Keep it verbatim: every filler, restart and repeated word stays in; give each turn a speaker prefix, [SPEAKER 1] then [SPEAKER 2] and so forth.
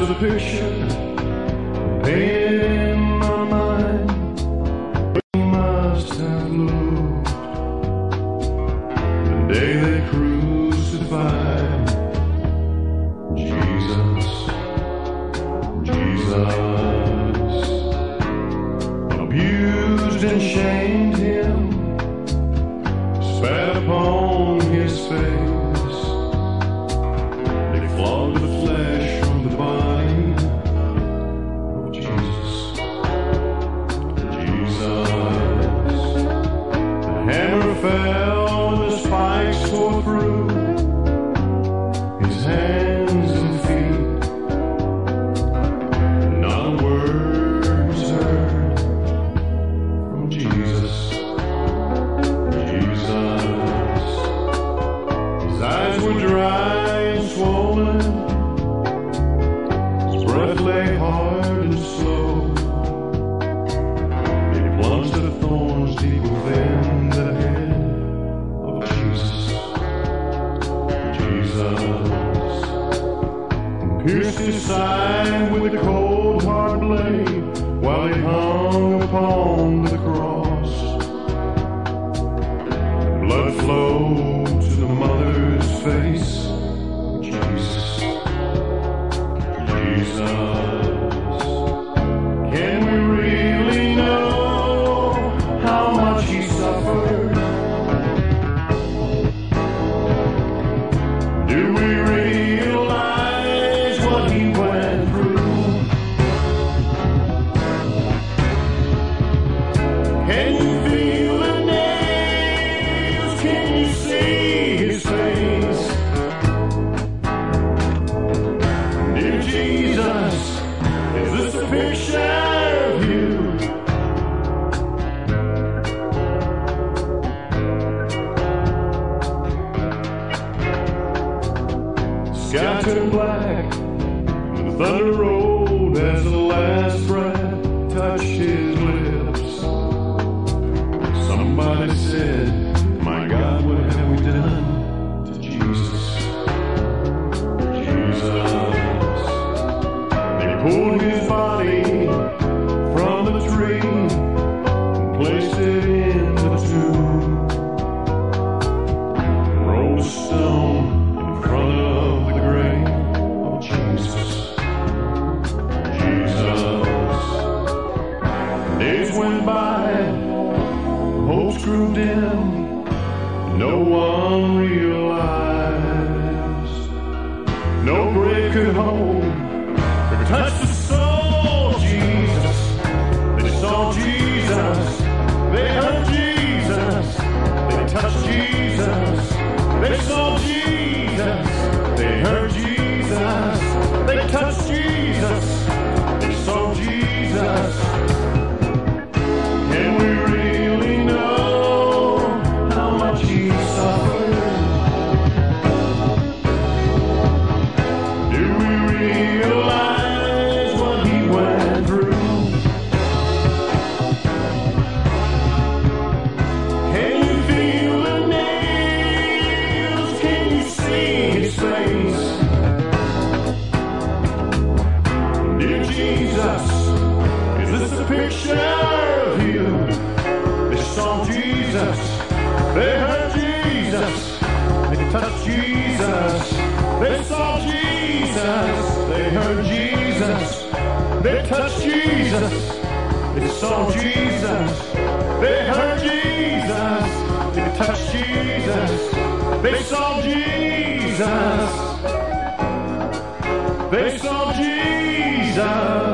[SPEAKER 1] a picture in my mind. We must have looked the day they crucified Jesus, Jesus, abused and shamed him, spat upon his face. They flogged the flesh from the body of Jesus, Jesus. The hammer fell and the spikes tore through his hands and feet. Not a word was heard from Jesus, Jesus. His eyes were dry and swollen, his breath lay hard and slow. He plunged the thorns deep within the head of Jesus, Jesus, and pierced his side with a cold hard blade while he hung upon the cross. Blood flowed to the mother's face. Jesus, Jesus. Can we really know how much he suffered? Do we realize what he went through? Can you feel the nails? Can you see his face? Dear Jesus, is this a picture of you? Sky turned black, and the thunder rolled as the last breath touched his lips. Somebody said, my God, what have we done to Jesus, Jesus? They pulled his body from the tree and placed it in the tomb. Rolled a stone in front of the grave of Jesus, Jesus. Days went by, hopes grew dim, no one realized. No grave could hold or touch the soul, Jesus. They saw Jesus, they heard Jesus, they touched Jesus. They saw Jesus, they heard Jesus, they touched Jesus, they saw Jesus. Can we really know how much he suffered? Do we realize what he went through? Can you feel the nails? Can you see his face? Dear Jesus, is this a picture of you? They saw Jesus, they heard Jesus, they touched Jesus. They saw Jesus, they heard Jesus, they touched Jesus. They saw Jesus, they heard Jesus, they touched Jesus. They saw Jesus, they saw Jesus.